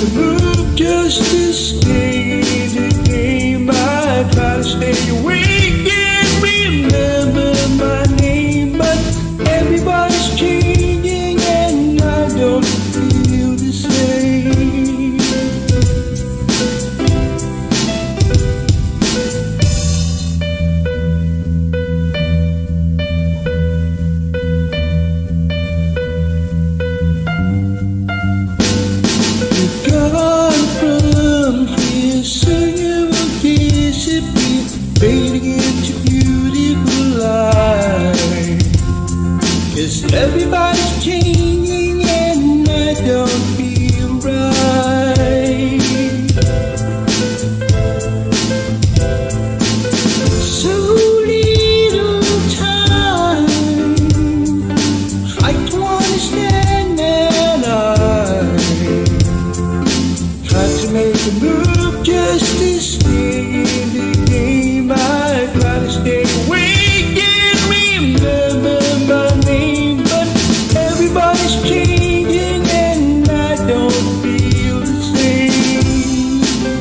a move just to stay in the game. I try to stay awake and remember my name, but everybody's changing and I don't feel the same. You're gone from here, soon you will disappear, fading into beautiful light. 'Cause everybody's changing and I don't feel right. So little time, I don't understand and I try to make a move just to stay in the game. I try to stay awake and remember my name, but everybody's changing and I don't feel the same.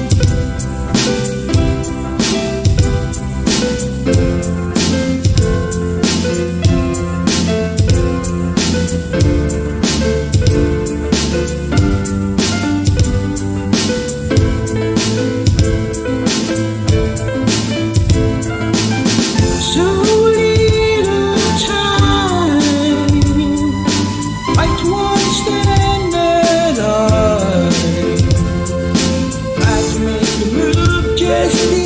So little time, I don't understand that I try to make a move just